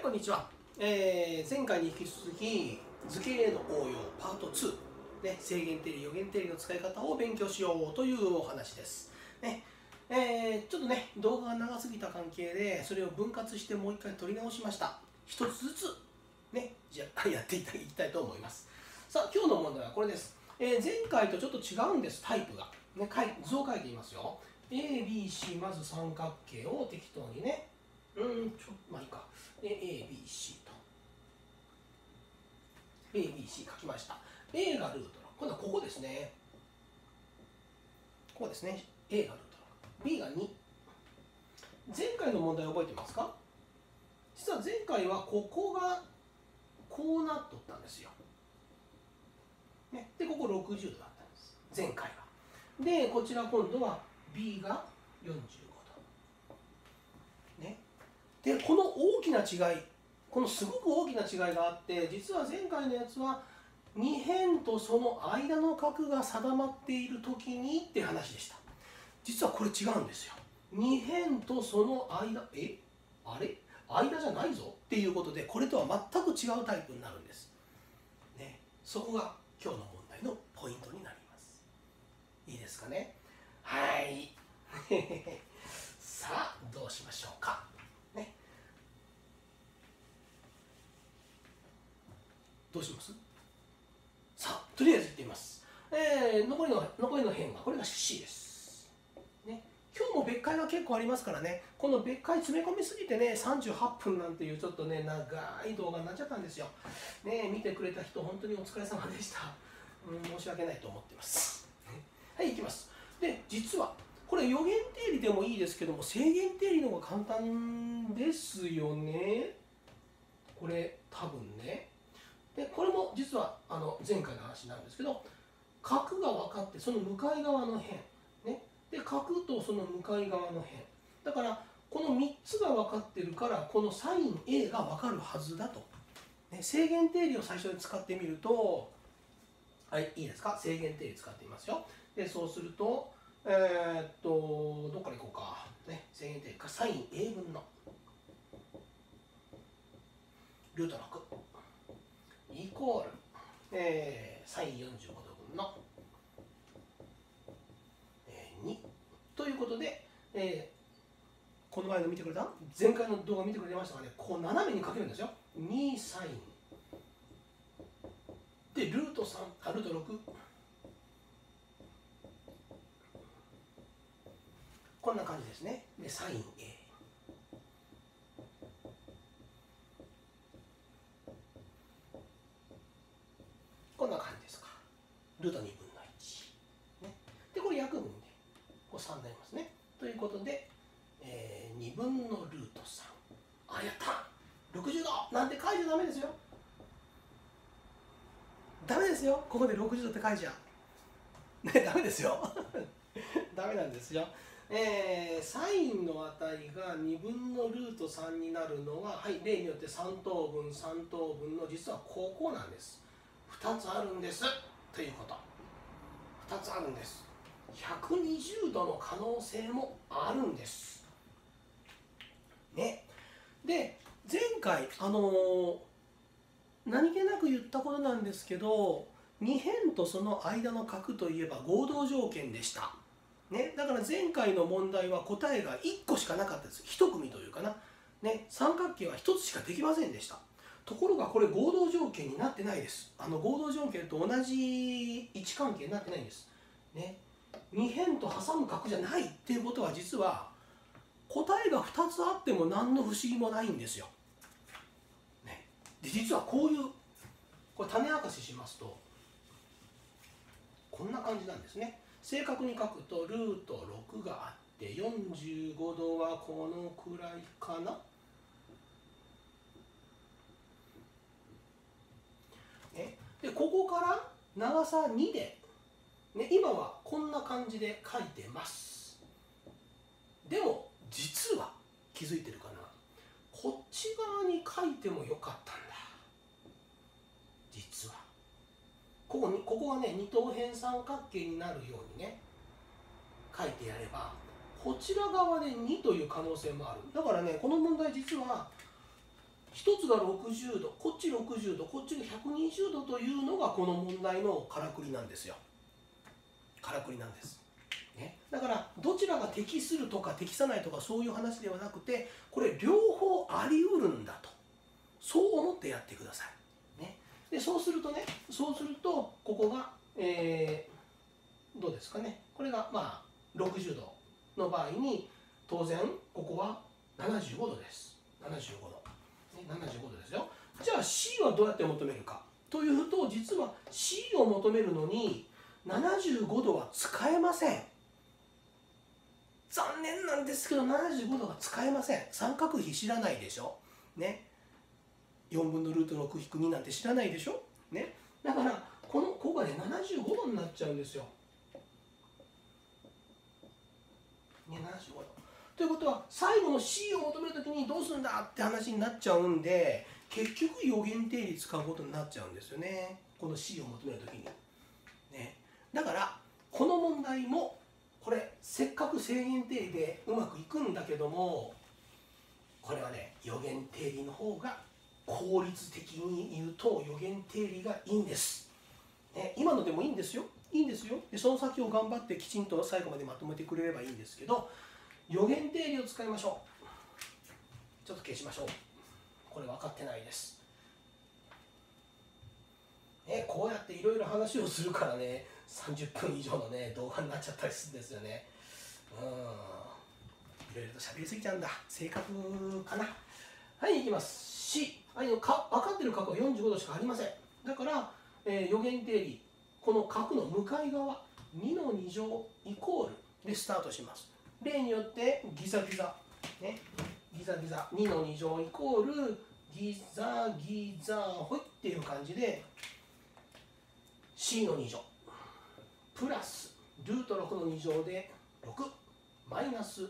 こんにちは。前回に引き続き図形の応用パート2、ね、正弦定理、余弦定理の使い方を勉強しようというお話です。ねちょっとね、動画が長すぎた関係でそれを分割してもう一回撮り直しました。一つずつ、ね、じゃあやっていきたいと思います。さあ、今日の問題はこれです。前回とちょっと違うんです、タイプが。ね、図を書いてみますよ。ABC、まず三角形を適当にね。まあいいか。ABC と ABC 書きました。 A がルート6、今度はここですね。ここですね。 A がルート6、 B が2。前回の問題覚えてますか？実は前回はここがこうなっとったんですよ、ね、でここ60度だったんです、前回は。でこちら今度は B が45度、ね、でこの大きな違い、このすごく大きな違いがあって、実は前回のやつは2辺とその間の角が定まっている時にって話でした。実はこれ違うんですよ。2辺とその間、あれ間じゃないぞっていうことで、これとは全く違うタイプになるんです、ね、そこが今日の問題のポイントになります。いいですかね。はいさあどうしましょうかね。どうします？さあとりあえずいってみます。残りの辺はこれが C です、ね。今日も別解は結構ありますからね。この別解詰め込みすぎてね、38分なんていうちょっとね長い動画になっちゃったんですよ。ね、見てくれた人本当にお疲れ様でした。申し訳ないと思ってます。はい、いきます。で実はこれ余弦定理でもいいですけども、正弦定理の方が簡単ですよね。これ多分ね。でこれも実は前回の話なんですけど、角が分かってその向かい側の辺、ね、で角とその向かい側の辺だから、この3つが分かってるから、このサイン A が分かるはずだと、ね、正弦定理を最初に使ってみると、はい、いいですか。正弦定理使ってみますよ。でそうするとどっからいこうか、ね、正弦定理かサイン A 分のルート6イコール、サイン45度分の、2ということで、この前の見てくれた前回の動画見てくれましたがね、こう斜めに書けるんですよ。2サインでルート3、ルート6、こんな感じですね。でサイン A、こんな感じですか。ルート2分の1、ね、でこれ約分でこう3になりますね。ということで、2分のルート3、あ、やった、60度なんて書いちゃダメですよ。ダメですよ、ここで60度って書いちゃね、ダメですよダメなんですよ。サインの値が2分のルート3になるのは、はい、例によって3等分3等分の実はここなんです。2つあるんですということ。2つあるんです。120度の可能性もあるんですね。で前回何気なく言ったことなんですけど、2辺とその間の角といえば合同条件でした、ね、だから前回の問題は答えが1個しかなかったです。1組というかな、ね、三角形は1つしかできませんでした。ところがこれ合同条件になってないです。合同条件と同じ位置関係になってないんです、ね、2辺と挟む角じゃないっていうことは、実は答えが2つあっても何の不思議もないんですよ。で実はこういう、これ種明かししますとこんな感じなんですね。正確に書くとルート6があって45度はこのくらいかな、ね、でここから長さ2で、ね、今はこんな感じで書いてます。でも実は気づいてるかな、こっち側に書いてもよかったんだ。実はここがね二等辺三角形になるようにね書いてやれば、こちら側で2という可能性もある。だからねこの問題実は一つが60度、こっち60度、こっちが120度というのがこの問題のからくりなんですよ。からくりなんです。ね、だからどちらが適するとか適さないとかそういう話ではなくて、これ両方あり得るんだと、そう思ってやってください。ね、でそうするとここが、どうですかね、これがまあ60度の場合に当然ここは75度です。75度、ね、75度ですよ。じゃあ C はどうやって求めるかというと、実は C を求めるのに75度は使えません。残念なんですけど75度が使えません。三角比知らないでしょ、ね、4分のルート6引く2なんて知らないでしょ、ね、だからここがね75度になっちゃうんですよ、ね、75度ということは最後の C を求めるときにどうするんだって話になっちゃうんで、結局余弦定理使うことになっちゃうんですよね、この C を求めるときに、ね、だからこの問題もこれせっかく正弦定理でうまくいくんだけども、これはね余弦定理の方が効率的に言うと余弦定理がいいんです、ね、今のでもいいんですよ、いいんですよ。でその先を頑張ってきちんと最後までまとめてくれればいいんですけど、余弦定理を使いましょう。ちょっと消しましょう。これ分かってないです、ね、こうやっていろいろ話をするからね30分以上のね動画になっちゃったりするんですよね。いろいろと喋りすぎちゃうんだ、性格かな。はい、いきます。 C、分かってる角は45度しかありません。だから、余弦定理、この角の向かい側2の2乗イコールでスタートします。例によってギザギザ、ね、ギザギザ2の2乗イコールギザギザほいっていう感じで C の2乗プラスルート6の2乗で6マイナス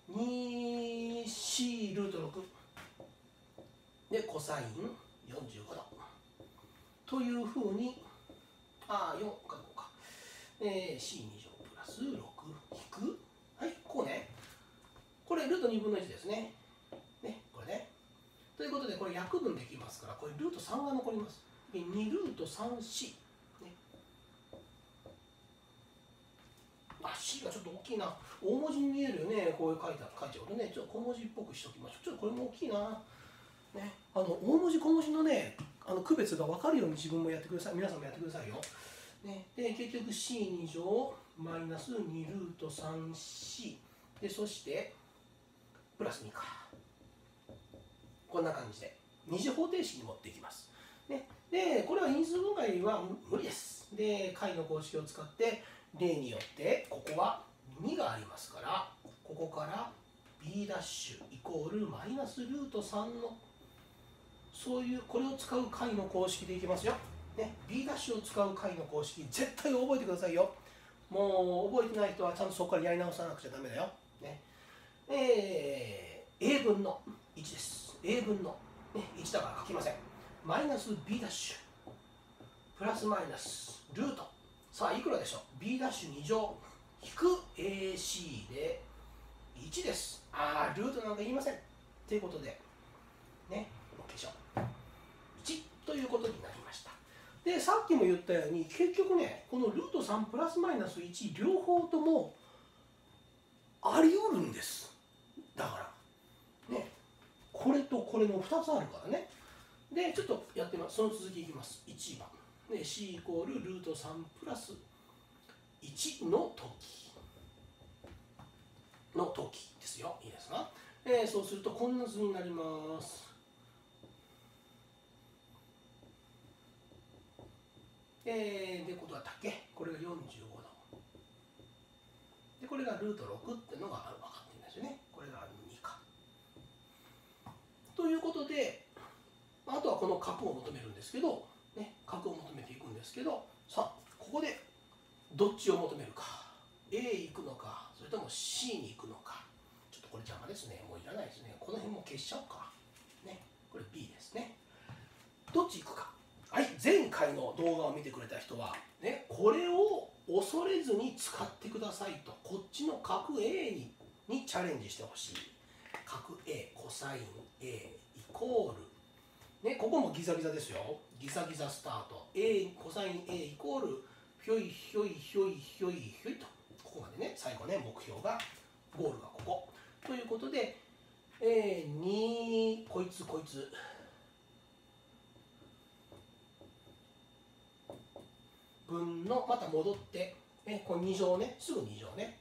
2C ルート6でコサイン45度というふうに4か5か、C2 乗プラス6引く、はい、こうね、これルート2分の1ですね、これね。ということでこれ約分できますから、これルート3が残ります。で2ルート 3C、ね、C がちょっと大きいな、大文字に見えるよね、こういう書いちゃうとね、ちょっと小文字っぽくしておきましょう。ちょっとこれも大きいな、ね、大文字小文字のね区別が分かるように自分もやってください、皆さんもやってくださいよ、ね、で結局 C2 乗マイナス2ルート 3C で、そしてプラス2か、こんな感じで二次方程式に持っていきます、ね、でこれは因数分解は無理です。で解の公式を使って例によってここは2がありますから、ここから B' イコールマイナスルート3のそういうこれを使う解の公式でいきますよ、ね、B' を使う解の公式絶対覚えてくださいよ。もう覚えてない人はちゃんとそこからやり直さなくちゃダメだよ、ね、A 分の1です。 A 分の、ね、1だから書きません。マイナス B' プラスマイナスルート、さあいくらでしょう。 B' 2乗引く AC で1です。ルートなんか言いませんということでね、1ということになりました。でさっきも言ったように結局ねこのルート3プラスマイナス1両方ともあり得るんです。だからねこれとこれの2つあるからね。でちょっとやってみます。その続きいきます。1番で C イコールルート3プラス1の時ですよ。いいですか、そうするとこんな図になります。でことだったっけ、これが45度で、これがルート6っていうのが分かってるんですよね。これが2かということで、あとはこの角を求めるんですけど、ね、角を求めていくんですけど、さあここでどっちを求めるか、 A 行くのかそれとも C に行くのか。ちょっとこれ邪魔ですね、もういらないですね。この辺も消しちゃおうか、ね、これ B ですね。どっち行くか。はい、前回の動画を見てくれた人は、ね、これを恐れずに使ってくださいと、こっちの角 A にチャレンジしてほしい。角 A コサイン A イコールね、ここもギザギザですよ。ギザギザスタート。コサイン A イコールひょいひょいひょいひょいひょいと、ここまでね、最後ね、目標が、ゴールがここ。ということで、2、こいつ、分の、また戻って、これ2乗ね、すぐ2乗ね。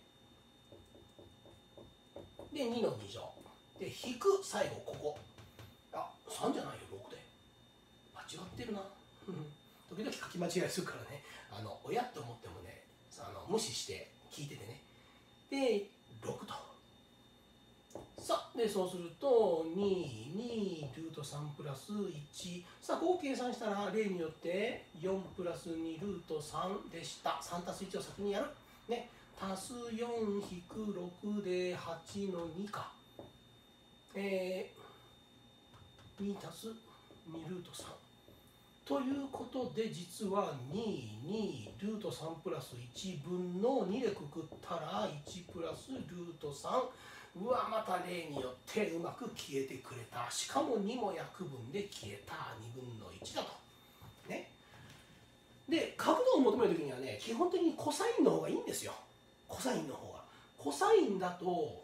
で、2の2乗。で、引く、最後ここ。あ、3じゃないよ、6で。間違ってるな。時々書き間違いするからね、親って思ってもね、無視して聞いててね。で、6と。さあ、で、そうすると、2ルート3プラス1。さあ、ここ計算したら、例によって4プラス2ルート3でした。3たす1を先にやる。ね。足す4引く6で8の2か。2足す2ルート3。ということで、実は2ルート3プラス1分の2でくくったら1プラスルート3。うわ、また例によってうまく消えてくれた。しかも2も約分で消えた。2分の1だと。ね。で、角度を求めるときにはね、基本的にコサインの方がいいんですよ。コサインの方が。コサインだと、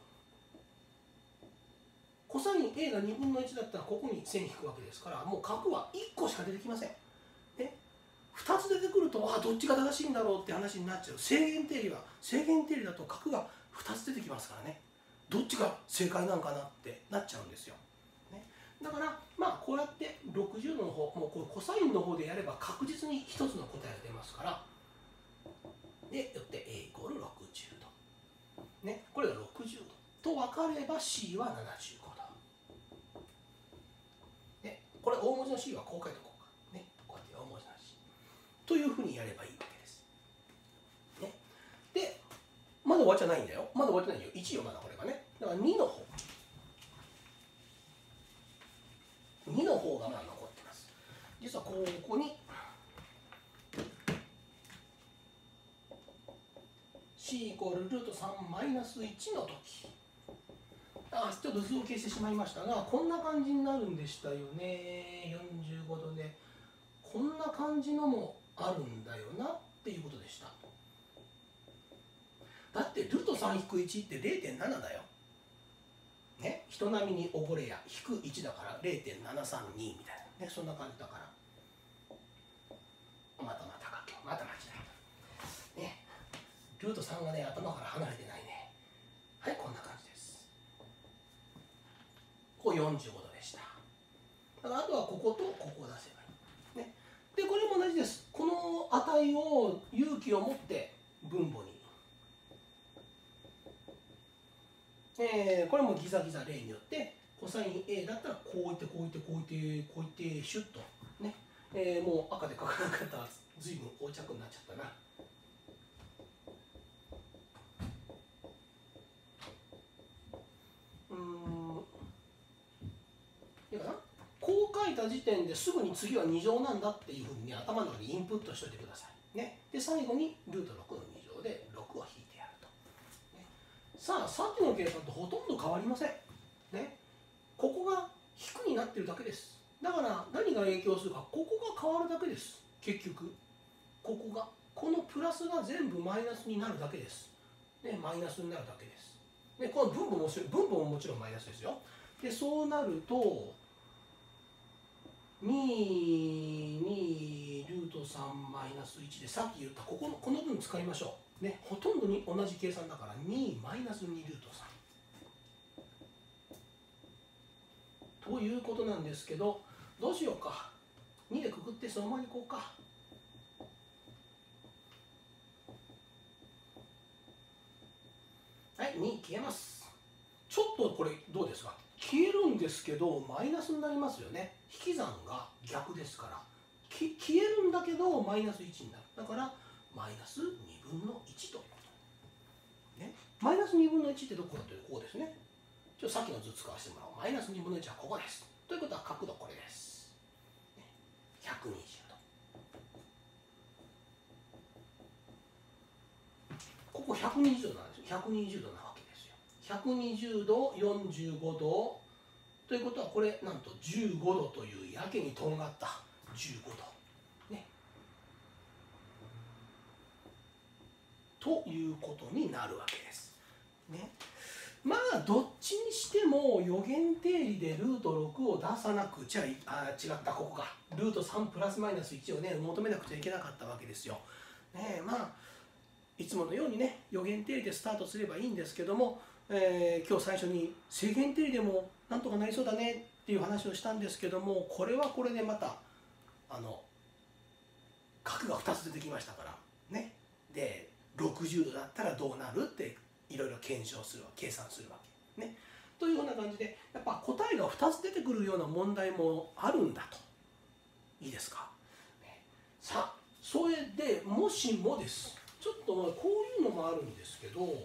コサイン A が2分の1だったらここに線引くわけですから、もう角は1個しか出てきません。ね、2つ出てくると、どっちが正しいんだろうって話になっちゃう。正弦定理だと角が2つ出てきますからね。どっちが正解なんかなってなっちゃうんですよ。ね、だからこうやって60の方、もうこれコサインの方でやれば確実に1つの答えが出ますから、でよって A イコール60度、ね、これが60度と分かれば C は75度、ね、これ大文字の C はこう書いておこうか、ね、こうやって大文字の C というふうにやればいいわけです、ね、でまだ終わっちゃないんだよ。まだ終わってないよ。1よ、まだこれがね。だから2の方。2の方がまだ残ってます。実はここに C イコールルート3マイナス1の時。ちょっと図を消してしまいましたが、こんな感じになるんでしたよね。45度で。こんな感じのもあるんだよなっていうことでした。だってルート3引く1って 0.7 だよ。ね、人並みにおごれや引く1だから 0.732 みたいな、ね、そんな感じだから、また書け、また間違えた。ね、ルート3がね、頭から離れてないね。はい、こんな感じです。こう45度でした。だからあとはこことここを出せばいい。ね、で、これも同じです。この値を勇気を持って分母に。これもギザギザ例によってコサイン A だったらこういってこういってこういってこういってシュッとね、もう赤で書かなかったら随分横着になっちゃったな。いいかな。こう書いた時点ですぐに次は2乗なんだっていうふうに、ね、頭の中にインプットしておいてください。ね、で最後にルート6の2乗で6を引いてやると。ね、さっきの計算とほとんど変わりません。ね、ここが引くになってるだけです。だから何が影響するか、ここが変わるだけです。結局このプラスが全部マイナスになるだけです。ね、マイナスになるだけです。でこの分母ももちろんマイナスですよ。でそうなると2ルート3マイナス1で、さっき言ったこの分使いましょう。ね、ほとんどに同じ計算だから2マイナス2ルート3ということなんですけど、どうしようか。2でくくってそのままにいこうか。はい、2消えます。ちょっとこれどうですか。消えるんですけどマイナスになりますよね。引き算が逆ですから、消えるんだけどマイナス1になる。だからマイナス2分の1ということ、ね、マイナス2分の1ってどこかというとこうですね。さっきの図使わせてもらおう。マイナス2分の1はここです。ということは角度これです。120度。ここ120度なんですよ。120度なわけですよ。120度、45度、 ということはこれなんと15度というやけにとんがった15度ねということになるわけですね。まあどっちにしても余弦定理でルート6を出さなくちゃ違ったここがルート3プラスマイナス1をね求めなくちゃいけなかったわけですよ。ね、まあいつものようにね余弦定理でスタートすればいいんですけども、今日最初に正弦定理でもなんとかなりそうだねっていう話をしたんですけども、これはこれでまた角が2つ出てきましたからね。で60度だったらどうなるっていろいろ検証する計算するわけね。というような感じでやっぱ答えが2つ出てくるような問題もあるんだと。いいですか。さあそれでもしもですちょっとこういうのもあるんですけど、例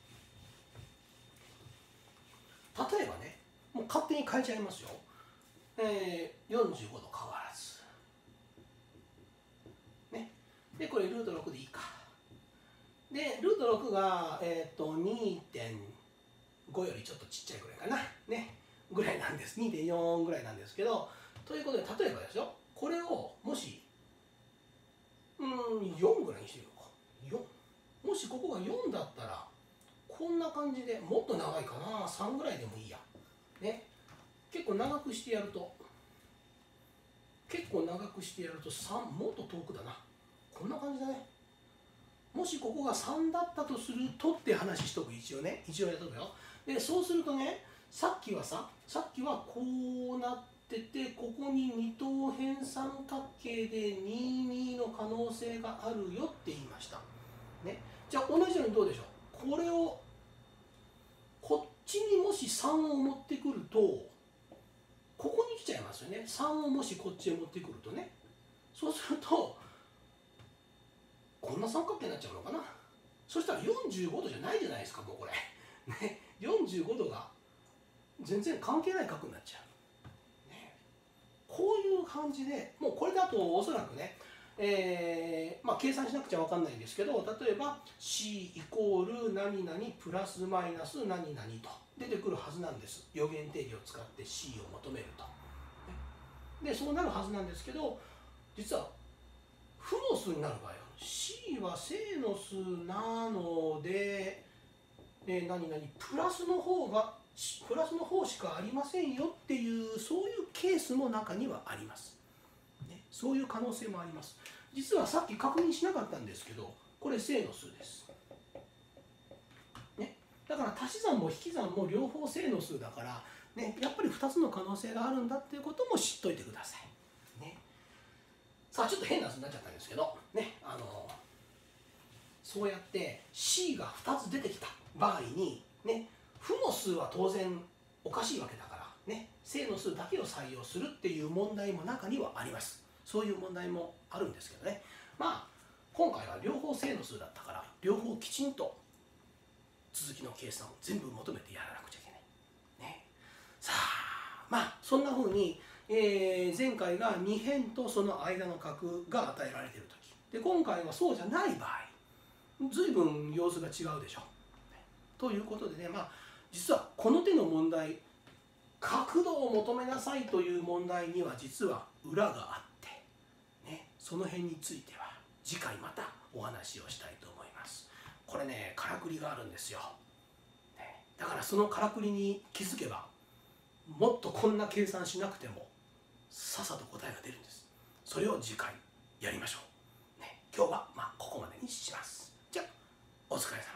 えばねもう勝手に変えちゃいますよ。45度変わらずね。でこれルート6でいいか。でルート6が、2.5 よりちょっとちっちゃいぐらいかなねぐらいなんです。 2.4 ぐらいなんですけど、ということで例えばですよ、これをもし4ぐらいにしてみようか。4もしここが4だったらこんな感じでもっと長いかな、3ぐらいでもいいやね。結構長くしてやると3もっと遠くだな、こんな感じだね。もしここが3だったとするとって話しとく。一応やっとくよ。でそうするとね、さっきはこうなってて、ここに二等辺三角形で22の可能性があるよって言いましたね。じゃあ同じようにどうでしょう。これをこっちにもし3を持ってくるとここに来ちゃいますよね。3をもしこっちへ持ってくるとね、そうするとこんな三角形になっちゃうのかな。そしたら45度じゃないじゃないですか、もうこれね。45度が全然関係ない角になっちゃう、ね、こういう感じでもうこれだとおそらくね、計算しなくちゃ分かんないんですけど、例えば C イコール何々プラスマイナス何々と出てくるはずなんです。余弦定理を使って C を求めると。でそうなるはずなんですけど、実は負の数になる場合は C は正の数なので、何々プラスの方しかありませんよっていうそういうケースも中にはあります、ね、そういう可能性もあります。実はさっき確認しなかったんですけど、これ正の数です、ね、だから足し算も引き算も両方正の数だから、ね、やっぱり2つの可能性があるんだっていうことも知っといてください、ね。さあちょっと変な数になっちゃったんですけどね、そうやって C が2つ出てきた場合にね、負の数は当然おかしいわけだからね、正の数だけを採用するっていう問題も中にはあります。そういう問題もあるんですけどね。まあ今回は両方正の数だったから両方きちんと続きの計算を全部求めてやらなくちゃいけないね。さあまあそんな風に、前回が2辺とその間の角が与えられている時で、今回はそうじゃない場合随分様子が違うでしょう。ということでね、実はこの手の問題、角度を求めなさいという問題には実は裏があって、ね、その辺については次回またお話をしたいと思います。これね、からくりがあるんですよ、ね、だからそのからくりに気づけばもっとこんな計算しなくてもさっさと答えが出るんです。それを次回やりましょう、ね、今日はここまでにします。じゃあお疲れ様。